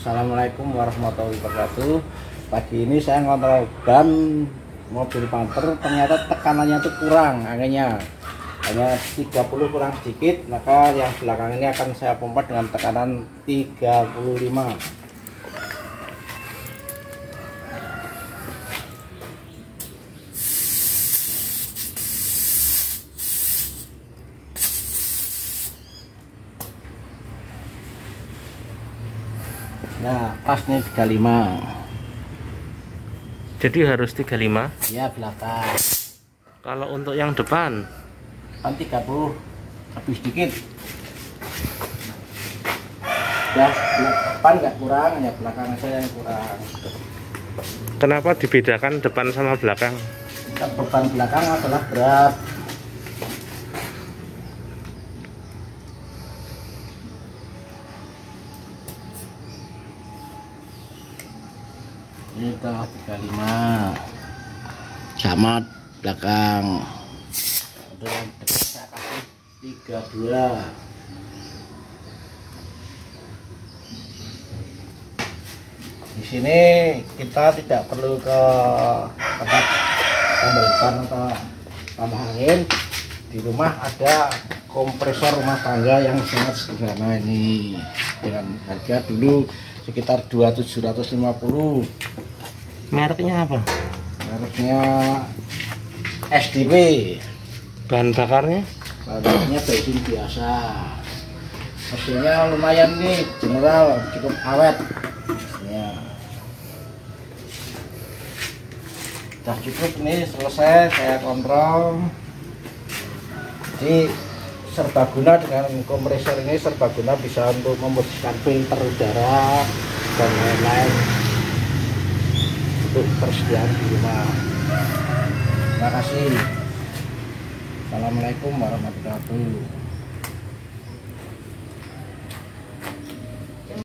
Assalamualaikum warahmatullahi wabarakatuh. Pagi ini saya ngontrol ban mobil panther, ternyata tekanannya itu kurang, hanya 30 kurang sedikit. Maka yang belakang ini akan saya pompa dengan tekanan 35. Nah, pas nih 35. Jadi harus 35 ya belakang. Kalau untuk yang depan Kan 30 lebih sedikit. Ya, depan nggak kurang, ya belakang saya yang kurang. kenapa dibedakan depan sama belakang? Beban belakang adalah berat. Ini udah 35 sama belakang. Udah yang dekat saya kasih 32. Di sini kita tidak perlu ke tempat tambal ban atau tambah angin. Di rumah ada kompresor rumah tangga yang sangat sederhana ini dengan harga dulu sekitar 750. Mereknya apa? Mereknya SDP. Bahan bakarnya? Bahannya bensin biasa. Mesinnya lumayan nih, general, cukup awet. Ya. Sudah cukup nih, selesai saya kontrol. Jadi serbaguna dengan kompresor ini, serbaguna bisa untuk membersihkan filter udara dan lain-lain untuk persediaan di rumah. Terima kasih. Assalamualaikum warahmatullahi wabarakatuh.